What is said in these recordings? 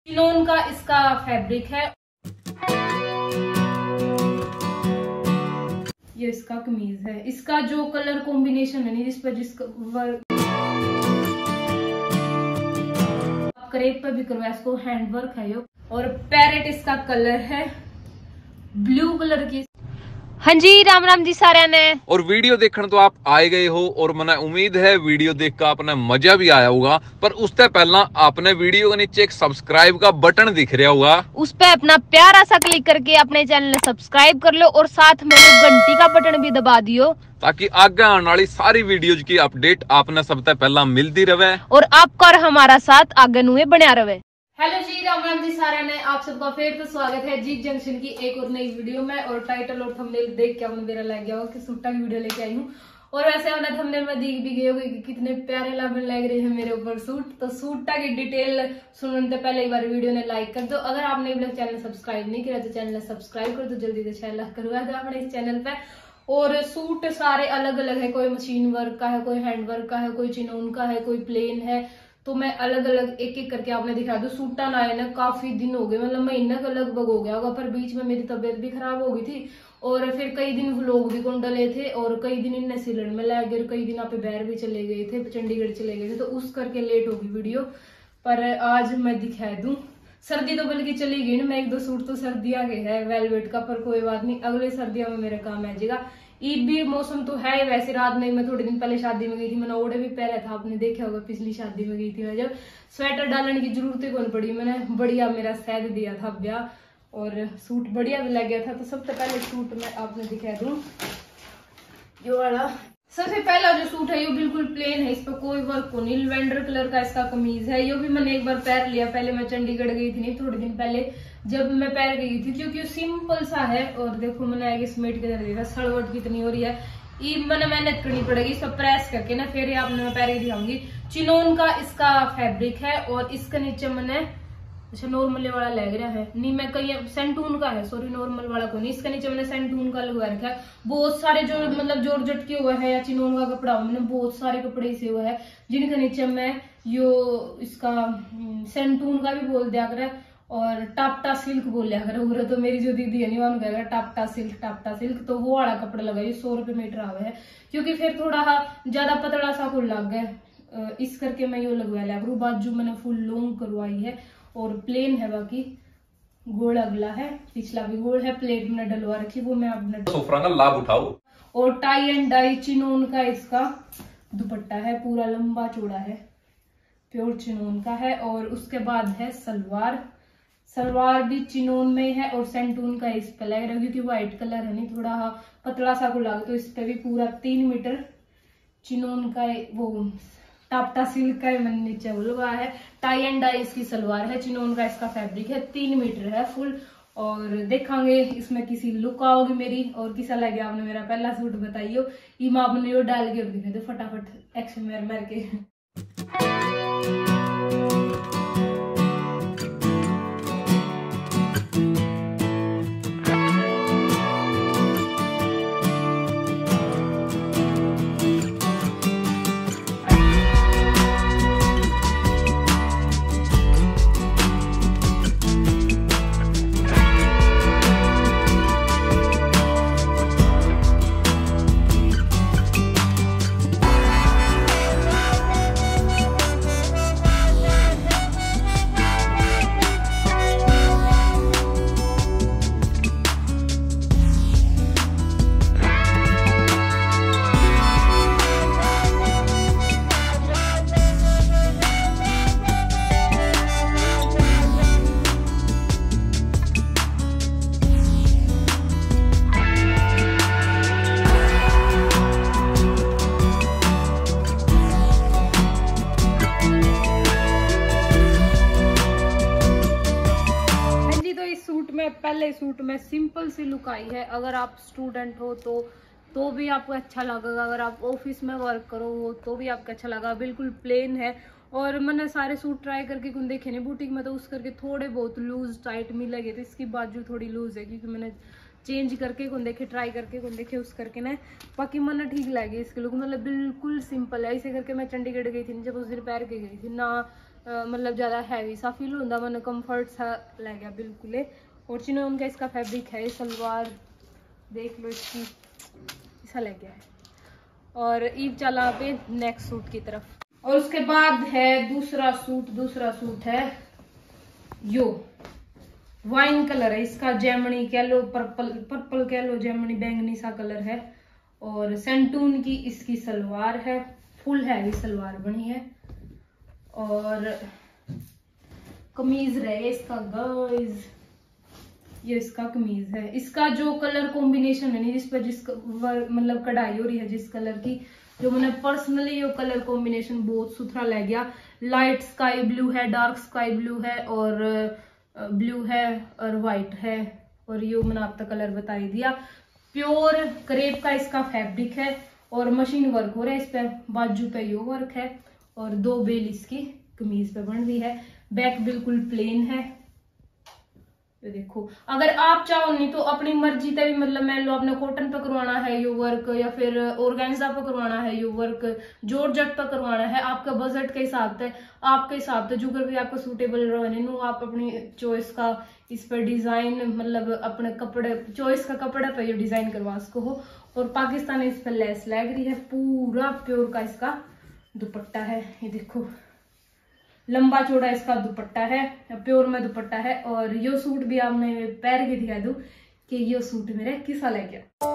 Chinon का इसका fabric है। ये इसका कमीज है। इसका जो कलर कॉम्बिनेशन है जिस पर जिसका वर्क क्रेप पे भी करवा, इसको हैंड वर्क है यो। और पैरेट इसका कलर है, ब्लू कलर की। हाँ जी, राम राम जी सारे ने। और वीडियो देखने तो आप आए गए हो और मैंने उम्मीद है वीडियो देख कर आपने मजा भी आया होगा। पर उससे पहला आपने वीडियो के नीचे एक सब्सक्राइब का बटन दिख रहा होगा, उस पे अपना प्यारा सा क्लिक करके अपने चैनल सब्सक्राइब कर लो और साथ में घंटी का बटन भी दबा दियो, ताकि आगे आने वाली सारी वीडियोज की अपडेट आपने सबसे पहला मिलती रहे और आपका और हमारा साथ आगे नुए बना रहे। हेलो जी, राम राम जी सारे ने। आप सबका फिर तो स्वागत है जीत जंक्शन की एक और नई वीडियो में। और टाइटल और थंबनेल देख के आपने मेरा लग गया होगा कि सूटा की वीडियो लेके आई हूँ। और वैसे हमने थंबनेल में दिख भी गए होंगे कि कितने प्यारे लगने लग रहे हैं मेरे ऊपर सूट। तो सूटा की डिटेल सुनने से पहले एक बार वीडियो ने लाइक कर दो। अगर आपने अभी तक चैनल सब्सक्राइब नहीं किया तो चैनल सब्सक्राइब कर दो, जल्दी से चैनल करवा दो अपने इस चैनल पे। और सूट सारे अलग अलग है, कोई मशीन वर्क का है, कोई हैंड वर्क का है, कोई चिनोन का है, कोई प्लेन है। तो मैं अलग अलग एक एक करके आपने दिखा दो। सूटा लाए ना काफी दिन हो गए, मतलब महीना का लगभग हो गया होगा। पर बीच में मेरी तबीयत भी खराब हो गई थी और फिर कई दिन व्लॉग भी कौन डले थे और कई दिन इनने सिलन में लग गए, कई दिन आप बैर भी चले गए थे, चंडीगढ़ चले गए थे, तो उस करके लेट होगी वीडियो। पर आज मैं दिखा दूं। सर्दी तो बल्कि चली गई ना, मैं एक दो सूट तो सर्दी आ गए है वेलवेट का, पर कोई बात नहीं, अगले सर्दियों में मेरा काम आ जाएगा। ईद भी मौसम तो है वैसे। रात में मैं थोड़े दिन पहले शादी में गई थी, मैंने ओढ़े भी पहना था, आपने देखा होगा पिछली शादी में गई थी मैं, जब स्वेटर डालने की जरूरत ही कौन पड़ी, मैंने बढ़िया मेरा सैद दिया था ब्याह और सूट बढ़िया भी लग गया था। तो सबसे पहले सूट मैं आपने दिखा दूं, जो वाला सबसे पहला जो सूट है ये बिल्कुल प्लेन है, इस पर कोई वर्क को नहीं। लेवेंडर कलर का इसका कमीज है। ये भी मैंने एक बार पहन लिया, पहले मैं चंडीगढ़ गई थी नहीं थोड़े दिन पहले, जब मैं पहन गई थी, क्योंकि सिंपल सा है। और देखो मैंने आगे समेट के दे दिया, सड़वट कितनी हो रही है, ये मैंने मेहनत करनी पड़ेगी इसको प्रेस करके ना, फिर आपने मैं पहन के दिखाऊंगी। चिनोन का इसका फैब्रिक है और इसके नीचे मैंने अच्छा नॉर्मल वाला लग रहा है, नहीं मैं कहीं सेंटून का है, सॉरी नॉर्मल वाला को नहीं, इसके नीचे मैंने सेंटून का लगवा रखा है। बहुत सारे जो मतलब जॉर्जेट के हुए है या चिनोन का कपड़ा मैंने बहुत सारे कपड़े से हुआ है, जिनके नीचे मैं यो इसका सेंटून का भी बोल दिया कर और टापटा सिल्क बोल लिया कर। तो मेरी जो दीदी है नहीं वन कहेगा टापटा सिल्क, तो वो वाला कपड़ा लगा, ये 100 रुपये मीटर आवे है, क्योंकि फिर थोड़ा ज्यादा पतला सा को लग गया, इस करके मैं यो लगवा लिया करूँ। बाजू मैंने फुल लॉन्ग करवाई है और प्लेन है, बाकी गोल अगला है, पिछला भी गोल है, प्लेट मैंने डलवा रखी, वो मैं अपने सोफरा का लाभ उठाओ। और टाई एंड डाई चिनोन का इसका दुपट्टा है, पूरा लंबा चौड़ा है, प्योर चिनोन का है। और उसके बाद है सलवार भी चिनोन में है और सेंटून का इस पे लग रहा है, क्योंकि व्हाइट कलर है नहीं, थोड़ा पतला सा को लगा, तो इस पे भी पूरा 3 मीटर चिनोन का वो टापटा सिल्क का मैंने नीचे लगवा है। टाई एंड डाई इसकी सलवार है, चिनोन का इसका फैब्रिक है, 3 मीटर है फुल। और देखांगे इसमें किसी लुक आओगी मेरी और किसा लगे आपने मेरा पहला सूट बताइयो, इम आपने यो डाल के और दिखा दो फटाफट एक्शन मार के। पहले सूट में सिंपल सी लुक आई है। अगर आप स्टूडेंट हो तो भी आपको अच्छा लगेगा, अगर आप ऑफिस में वर्क करो तो भी आपको अच्छा लगेगा। बिल्कुल प्लेन है और मैंने सारे सूट ट्राई करके कुछ देखे नहीं बुटीक में, तो उस करके थोड़े बहुत लूज टाइट मिल लगे, तो इसकी बाजू थोड़ी लूज है, क्योंकि मैंने चेंज करके कौन देखे ट्राई करके कौन देखे उस करके ना बाकी मन ठीक लगे इसके लुक, मतलब बिल्कुल सिंपल है। इसे करके मैं चंडीगढ़ गई थी जब उस दिन पैर के गई थी ना, मतलब ज़्यादा हैवी सा फील होता, मैंने कंफर्ट सा लग गया बिल्कुल। और चिनोन का इसका फैब्रिक है, सलवार देख लो इसकी, ऐसा लग गया है। और ईद चला पे नेक्स्ट सूट की तरफ। और उसके बाद है दूसरा सूट है यो वाइन कलर है इसका, जेमनी कह लो, पर्पल कह लो, जेमनी बैंगनी सा कलर है। और सेंटून की इसकी सलवार है, फुल हैवी सलवार बनी है। और कमीज रहे इसका गाइस, ये इसका कमीज है। इसका जो कलर कॉम्बिनेशन है जिस पर मतलब कढ़ाई हो रही है जिस कलर की, जो मैंने पर्सनली ये कलर कॉम्बिनेशन बहुत सुथरा लग गया। लाइट स्काई ब्लू है, डार्क स्काई ब्लू है, और ब्लू है, और व्हाइट है। और ये मैंने आप तक कलर बता ही दिया। प्योर क्रेप का इसका फैब्रिक है और मशीन वर्क हो रहा है इस पे, बाजू पे यो वर्क है और 2 बेल इसकी कमीज पे बन रही है। बैक बिल्कुल प्लेन है, ये देखो। अगर आप चाहो नहीं तो अपनी मर्जी से भी, मतलब मान लो आपने कॉटन पे करवाना है यो वर्क, या फिर ऑर्गेन्जा पे करवाना है यो वर्क, जॉर्जेट पे करवाना है, आपका बजट के हिसाब से, आपके हिसाब से जो भी आपको सूटेबल रहे, आप अपनी चॉइस का इस पर डिजाइन, मतलब अपने कपड़े चॉइस का कपड़ा पे ये डिजाइन करवा सको हो। और पाकिस्तानी इस पर लेस लग रही है, पूरा प्योर का इसका दुपट्टा है, ये देखो। लंबा चौड़ा इसका दुपट्टा है, प्योर में दुपट्टा है। और ये सूट भी आपने पैर के दिखा दूं कि ये सूट मेरे किसा लग गया।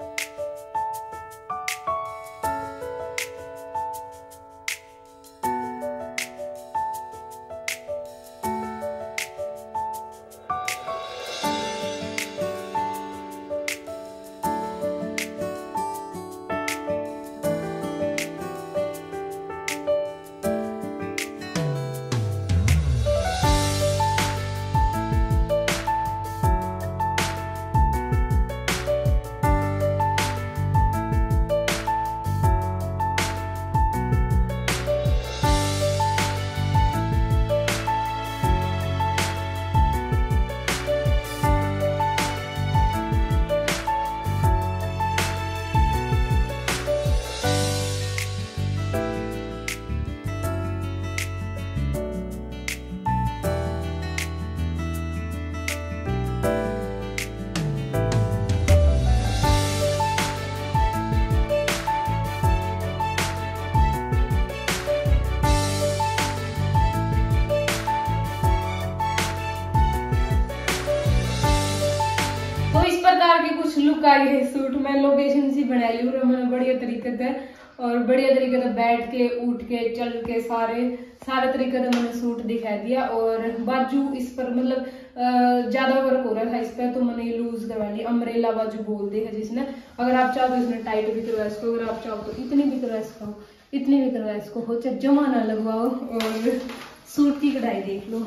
कुछ लुक आई है सूट में, लोकेशन सी बना ली मैंने बढ़िया तरीके से। और बढ़िया तरीके से बैठ के, उठ के, चल के, सारे तरीके से मैंने सूट दिखा दिया। और बाजू इस पर मतलब ज्यादा वर्क हो रहा था इस पर, तो मैंने ये लूज करवा ली, अम्ब्रेला बाजू बोल दी है जिसने। अगर आप चाहो तो इसमें टाइट भी करवा इसको, अगर आप चाहो तो इतनी भी करवा इसको, इतनी भी करवा इसको, हो चाहे जमा ना लगवाओ। और सूट की कढ़ाई देख लो,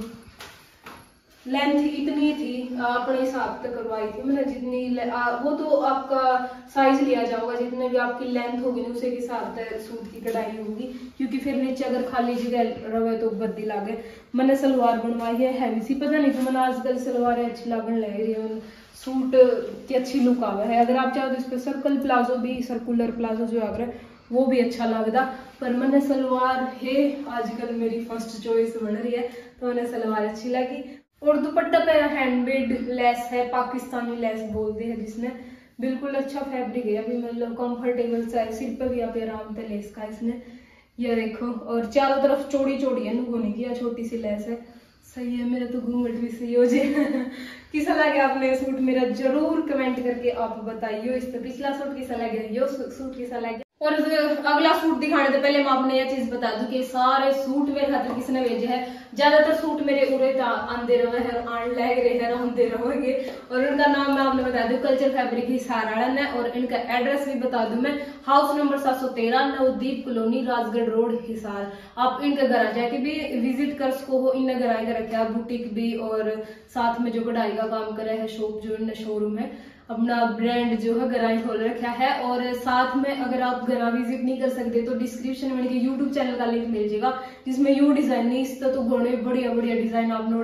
लेंथ इतनी थी, अपने हिसाब से करवाई थी मैंने जितनी, वो तो आपका साइज लिया जाएगा, जितने भी आपकी लेंथ होगी ना उसी के हिसाब से सूट की कढ़ाई होगी, क्योंकि फिर नीचे अगर खाली जगह रहे तो गद्दी लागे। मैंने सलवार बनवाई है हैवी सी, पता नहीं तो मैंने आजकल सलवार अच्छी लगने लग रही है, सूट की अच्छी लुक आवा है। अगर आप चाहो तो इस पर सर्कल प्लाजो भी, सर्कुलर प्लाजो जो आ वो भी अच्छा लगता, पर मैंने सलवार है आजकल मेरी फर्स्ट चॉइस बन रही है, तो मैंने सलवार अच्छी लगी। और दुपट्टा पे हैंडमेड लेस है, पाकिस्तानी लेस बोलते हैं जिसने, बिल्कुल अच्छा फैब्रिक है, अभी मतलब कंफर्टेबल सा है, सिर पे भी आप आराम से लेस का इसने, ये देखो। और चारों तरफ चौड़ी चौड़ी है, नुगो नहीं किया, छोटी सी लेस है, सही है। मेरा तो घूंघट भी सही हो जाए। किसा लगे आपने सूट मेरा जरूर कमेंट करके आप बताइए। इस पे पिछला सूट किसा लगे, यो सूट किसा लगे। और अगला सूट दिखाने से पहले मैं आपने यह चीज बता दूं कि सारे सूट मेरे खातिर किसने भेजे है। ज्यादातर सूट मेरे उरे आंदे रहे हैं, आन लग रहे हैं, आंदे रहेंगे। और उनका नाम मैं आपने बता दूं, कल्चर फैब्रिक ही साराड़न है। और इनका एड्रेस भी बता दूं मैं, house number 713, Navdeep colony, Rajgarh road, Hisar. आप इनके घर जाके भी विजिट कर सको हो। इन घर आएगा रखा बुटीक भी, और साथ में जो कढ़ाई का काम करे है शॉप, जो इन शोरूम है, अपना ब्रांड जो है गराई खोल रखा है। और साथ में अगर आप गरा विजिट नहीं कर सकते तो डिस्क्रिप्शन में यूट्यूब चैनल का लिंक मिल जाएगा, जिसमें यू डिजाइन नहीं, इस तो बड़े बढ़िया बढ़िया डिजाइन आप नोट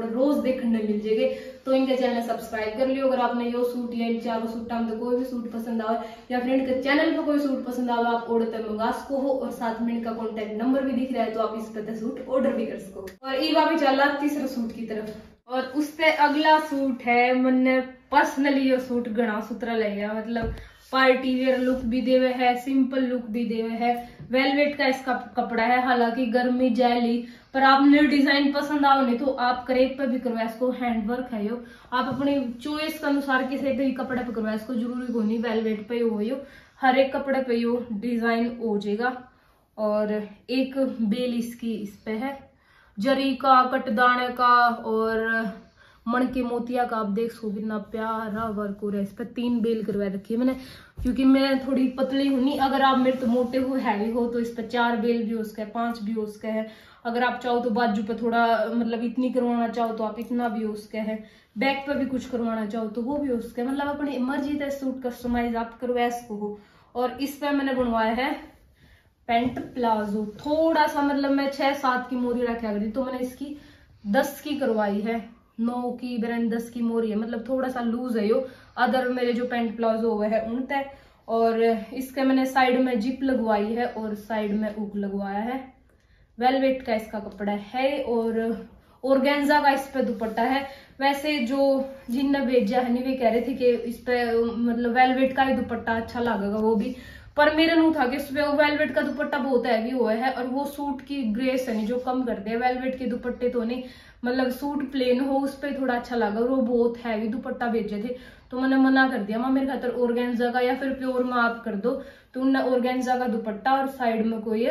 अपलोड रोज देखने मिल जाएंगे। तो इनके चैनल सब्सक्राइब कर लियो। अगर आपने यो सूट या इन चारों सूटा में कोई भी सूट पसंद आवे या फिर इनके चैनल पे कोई सूट पसंद आवे आप ऑर्डर तक मंगा सको हो, और साथ में इनका कॉन्टेक्ट नंबर भी दिख रहा है तो आप इस पे सूट ऑर्डर भी कर सको। और ये भी चला तीसरा सूट की तरफ, और उससे अगला सूट है मैंने पर्सनली ये सूट घना सुथरा ले गया, मतलब पार्टी वेयर लुक भी देवे है, सिंपल लुक भी देवे है। वेलवेट का इसका कपड़ा है, हालांकि गर्मी जैली, पर आपने डिजाइन पसंद आओ नहीं तो आप क्रेप पे भी करवा इसको, हैंडवर्क है यो, आप अपनी चॉइस के अनुसार किसी भी कपड़े पे करवा इसको, जरूरी को नहीं वेलवेट पे हो यो, हर एक कपड़े पे यो डिजाइन हो जाएगा। और एक बेल इसकी इस पे है, जरी का, कटदाने का और मन के मोतिया का, आप देख सको कितना प्यारा वर्क हो रहा है इस पर। 3 बेल करवा रखी है मैंने, क्योंकि मैं थोड़ी पतली हूं नहीं, अगर आप मेरे तो मोटे हो हैवी हो तो इस पर 4 बेल भी हो सका है, 5 भी हो सका है। अगर आप चाहो तो बाजू पे थोड़ा मतलब इतनी करवाना चाहो तो आप इतना भी हो सका है, बैक पे भी कुछ करवाना चाहो तो वो भी हो सका है, मतलब अपनी मर्जी है सूट कस्टमाइज आप करवा सको हो। और इस पे मैंने बनवाया है पेंट प्लाजो, थोड़ा सा मतलब मैं 6-7 की मोरी रखा करी तो मैंने इसकी 10 की करवाई है, 9 की ब्रांड 10 की मोरी है, मतलब थोड़ा सा लूज है यो, अदर मेरे जो पेंट प्लाजो हुए है उन तय। और इसके मैंने साइड में जिप लगवाई है और साइड में उग लगवाया है। वेलवेट का इसका कपड़ा है और ऑर्गेन्जा का इस पे दुपट्टा है। वैसे जो जिनने भेजा है नहीं वे कह रहे थे कि इस पे मतलब वेलवेट का ही दुपट्टा अच्छा लगेगा वो भी, पर मेरा नू था कि इस पे वेलवेट का दुपट्टा बहुत हैवी हुआ है और वो सूट की ग्रेस है नहीं जो कम कर दे, वेलवेट के दुपट्टे तो नहीं, मतलब सूट प्लेन हो उस पर थोड़ा अच्छा लगा, और वो बहुत हैवी दुपट्टा भेजे थे तो मैंने मना कर दिया, मेरे खातर ऑर्गेन्जा का या फिर प्योर में आप कर दो। तो उनने ऑर्गेन्जा का दुपट्टा और साइड में कोई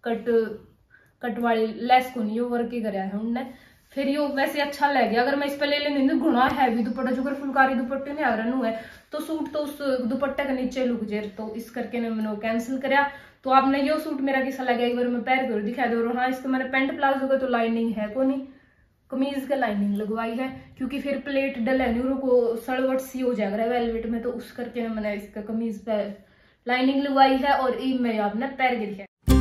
कट वाली लेस को नहीं वर्क ही कराया है उनने, फिर ये वैसे अच्छा लग गया। अगर मैं इस पे ले लेनी तो गुना हैवी दुपट्टा जो फुलकारी दुपट्टे में आगरा है तो सूट तो उस दुपट्टे के नीचे लुक जाए, तो इस करके मैंने कैंसिल कराया। तो आपने ये सूट मेरा कैसा लगा एक बार मैं पैर कर दिखा दो। हाँ इसका मैंने पेंट प्लाजो का तो लाइनिंग है को नहीं, कमीज का लाइनिंग लगवाई है क्योंकि फिर प्लेट डल है नहीं को सड़वट सी हो जाएगा वेलवेट में, तो उस करके मैंने इसका कमीज पे लाइनिंग लगवाई है और ई में आपने पैर गिर है।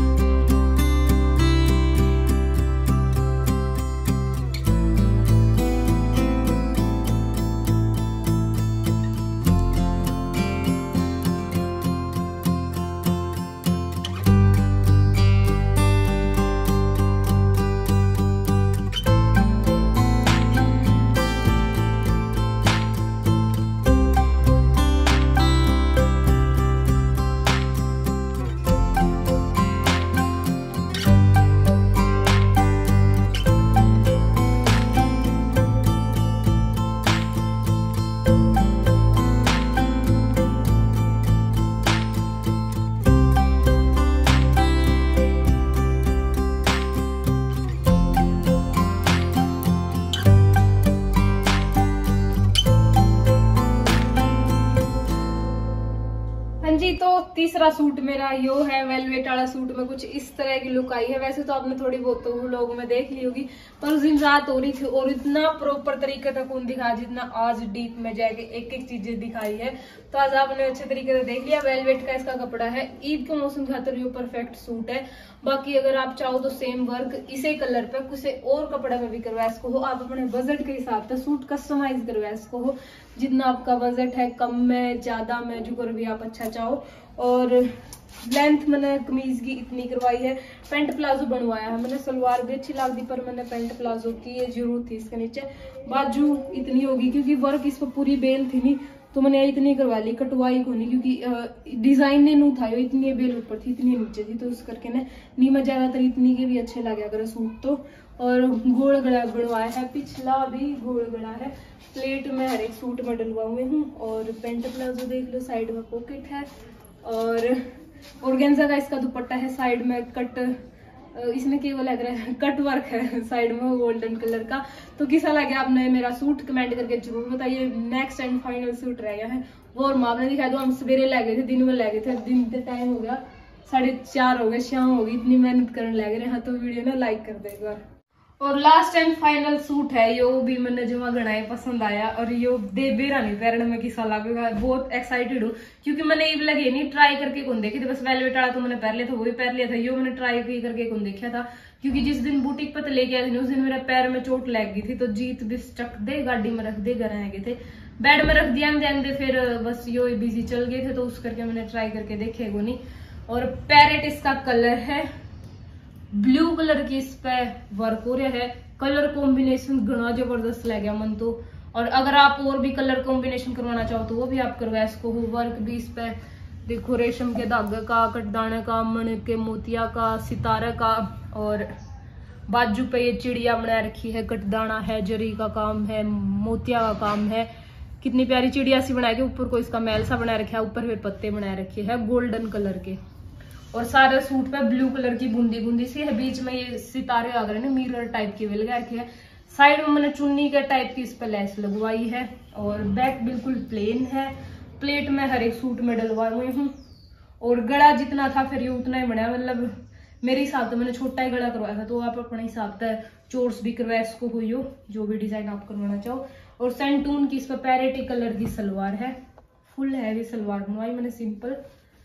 तो तीसरा सूट मेरा यो है वेलवेट वाला सूट में कुछ इस तरह की लुक आई है। वैसे तो आपने थोड़ी बहुत तो लोगों में देख ली होगी, पर उस दिन रात हो रही थी और इतना प्रॉपर तरीके से कौन दिखा जितना आज डीप में जाके एक एक चीजें दिखाई है, तो आज आपने अच्छे तरीके से देख लिया। वेलवेट का इसका कपड़ा है, ईद के मौसम खातर यो परफेक्ट सूट है। बाकी अगर आप चाहो तो सेम वर्क इसे कलर पे किसी और कपड़े में भी करवा सको हो, आप अपने बजट के हिसाब से सूट कस्टमाइज करवा सको हो, जितना आपका बजट है, कम में ज्यादा में जो कर भी आप अच्छा चाहो। और लेंथ मैंने कमीज की इतनी करवाई है, पेंट प्लाजो बनवाया है मैंने, सलवार भी अच्छी लगती पर मैंने पेंट प्लाजो की ये जरूरत थी। इसके नीचे बाजू इतनी होगी क्योंकि वर्क इस पर पूरी बेल थी नहीं, तो मैंने इतनी करवा ली, कटवाई को नहीं क्योंकि डिजाइन ने नू था इतनी बेल ऊपर थी इतनी नीचे थी, तो उस करके ने नी में ज्यादातर इतनी के भी अच्छे लगे अगर सूट तो। और गोल गला बनवाया है, पिछला भी गोल गला है, प्लेट में हर एक सूट में डलवा हुए हूँ। और पेंट प्लाजो देख लो, साइड में पॉकेट है और ऑर्गेन्जा का इसका दुपट्टा है, साइड में कट, इसमें केवल लग रहा है कट वर्क है साइड में गोल्डन कलर का। तो कैसा लगा आपने मेरा सूट कमेंट करके जरूर बताइए। नेक्स्ट एंड फाइनल सूट रह गया है वो, और आपने दिखा दो, हम सवेरे ले गए थे, दिन में ले गए थे, दिन के टाइम हो गया 4:30 हो गए, शाम हो गई, इतनी मेहनत करने लग रहे हैं, तो वीडियो ना लाइक कर दे एक बार। और लास्ट एंड फाइनल सूट है यो भी मैंने जमा गणाए पसंद आया और यो दे बेरा नहीं पैरण में किसा लगेगा। बहुत एक्साइटेड हूँ क्योंकि मैंने ये लगे नहीं ट्राई करके कौन देखी थी, बस वेलवेट वाला तो मैंने पहन लिया था, वो भी पहन लिया था। यो मैंने ट्राई करके कौन देखा था क्योंकि जिस दिन बुटीक पर लेके आए थे उस दिन मेरे पैर में चोट लग गई थी। तो जीत भी चक दे गाड़ी में रख दे, घर आ गए थे, बेड में रख दिया दे, फिर बस यो बिजी चल गए थे तो उस करके मैंने ट्राई करके देखे को नहीं। और पैरेट इसका कलर है, ब्लू कलर की इस पे वर्क हो रहा है। कलर कॉम्बिनेशन घना जबरदस्त लग गया मन तो। और अगर आप और भी कलर कॉम्बिनेशन करवाना चाहो तो वो भी आप करवा इसको हो। वर्क भी इस पे देखो, रेशम के धागे का, कटदाने का, मण के मोतिया का, सितारे का, और बाजू पे ये चिड़िया बना रखी है, कटदाना है, जरी का काम है, मोतिया का काम है। कितनी प्यारी चिड़िया सी बनाई, ऊपर को इसका मैल सा बना रखा है, ऊपर फिर पत्ते बनाए रखे हैं गोल्डन कलर के। और सारे सूट पे ब्लू कलर की बूंदी बूंदी सी है, बीच में ये सितारे आ गए ना मिरर टाइप की लगा रखी है। साइड में मैंने चुन्नी के टाइप की इस पे लेस लगवाई है। और बैक बिल्कुल प्लेन है, प्लेट में हर एक सूट में डलवाए हुए हूँ। और गला जितना था फिर ये उतना ही बनाया, मतलब मेरे हिसाब से मैंने छोटा ही गला करवाया था, तो आप अपने हिसाब से चोर्स भी करवाया इसको हुई हो, जो भी डिजाइन आप करवाना चाहो। और सेंटून की इस पर पैरेटी कलर की सलवार है, फुल हैवी सलवार बनवाई मैंने सिंपल,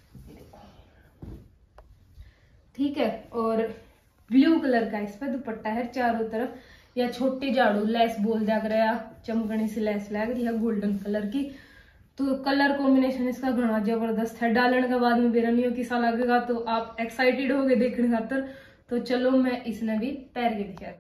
ठीक है। और ब्लू कलर का इस पर दुपट्टा है चारों तरफ, या छोटी झाड़ू लेस बोल जा रहा, चमकनी सी लेस लग रही है गोल्डन कलर की। तो कलर कॉम्बिनेशन इसका घना जबरदस्त है। डालने के बाद में मेरा नहीं हो किसा लगेगा, तो आप एक्साइटेड हो गए देखने खातर। तो चलो मैं इसने भी पैर के दिखा।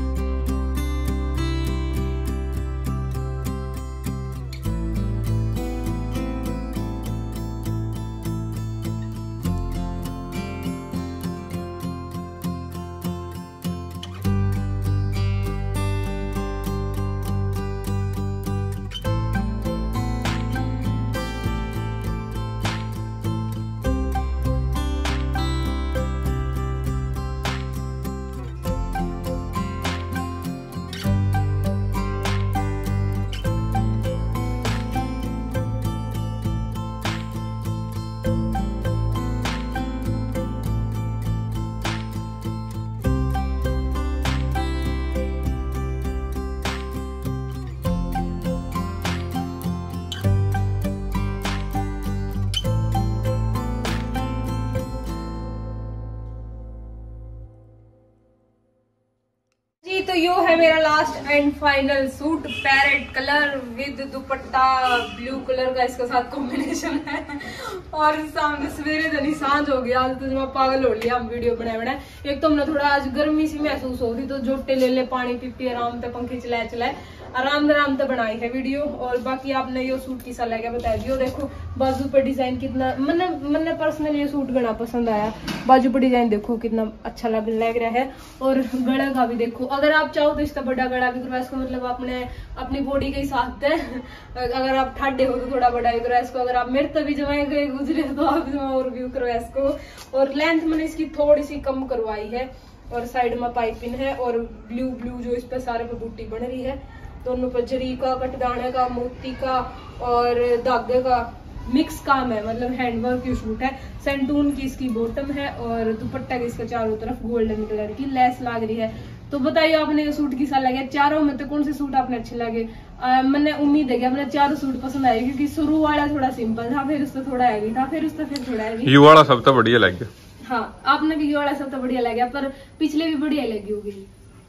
तो यो है मेरा last and final suit, parrot colour with दुपट्टा ब्लू कलर का इसके साथ कॉम्बिनेशन है। और सामने सवेरे तो सांझ हो गया, आज तो मैं पागल हो लिया हम वीडियो बनाए। एक तो हमने थोड़ा आज गर्मी सी महसूस हो रही, तो जोटे ले ले, पानी पी आराम से, पंखे चलाए आराम से बनाई है वीडियो। और बाकी आपने ये सूट किसा लगा बता दियो। देखो बाजू पर डिजाइन कितना, मैंने पर्सनली ये सूट बड़ा पसंद आया। बाजू पर डिजाइन देखो कितना अच्छा लग रहा है। और गला का भी देखो, अगर आप चाहो तो इसका बड़ा गला भी करवा इसको, मतलब आपने अपनी बॉडी के हिसाब से अगर आप ठाडे हो तो थोड़ा बड़ा भी करवा इसको, अगर आप मेरे तभी जमाए गए गुजरे तो आप और भी करवा इसको। और लेंथ मैंने इसकी थोड़ी सी कम करवाई है। और साइड में पाइपिंग है और ब्लू जो इस पे सारे पे बूटी बन रही है। दोनों पर जरी का, कटदाने का, मोती का और धागे का मिक्स काम है, मतलब हैंडवर्क की सूट है। सेंटून की इसकी बॉटम है और दुपट्टा की इसका चारों तरफ गोल्डन कलर की लेस लग रही है। तो बताइए आपने ये सूट किसा लगे, चारों में तो कौन से सूट आपने अच्छे लगे? मैंने उम्मीद है कि आपने चारों सूट पसंद आए, क्योंकि शुरू वाला थोड़ा सिंपल था, फिर उससे थोड़ा हैवी था, फिर उससे फिर थोड़ा हैवी। ये वाला सब तो बढ़िया लग गया। हाँ, आपने भी ये वाला सब तो बढ़िया लगा, पर पिछले भी बढ़िया लगी होगी।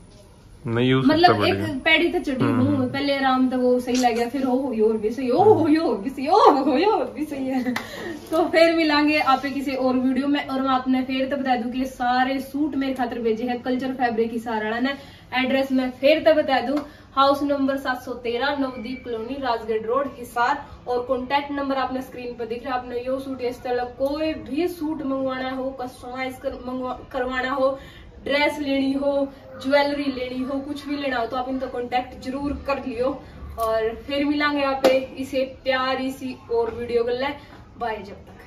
नहीं मतलब एक पैड़ी तो चढ़ी हूँ पहले आराम तो वो सही लग गया, फिर हो और भी सही, हो भी सही है। तो फिर मिलांगे आप किसी और वीडियो में। और मैं आपने फिर तो बता दूं कि सारे सूट मेरे खातर भेजे हैं कल्चर फैब्रिक की सारा ने। एड्रेस में फिर तो बता दूं, house number 713 Navdeep colony, Rajgarh road, Hisar. और कॉन्टेक्ट नंबर आपने स्क्रीन पर दिख रहा है। आपने यो सूट इस तरह कोई भी सूट मंगवाना हो, कस्टमाइज करवाना हो, ड्रेस लेनी हो, ज्वेलरी लेनी हो, कुछ भी लेना हो, तो आप इनका कांटेक्ट जरूर कर लियो। और फिर मिलांगे आप इसे प्यारी सी और वीडियो कर ले। बाय जब तक।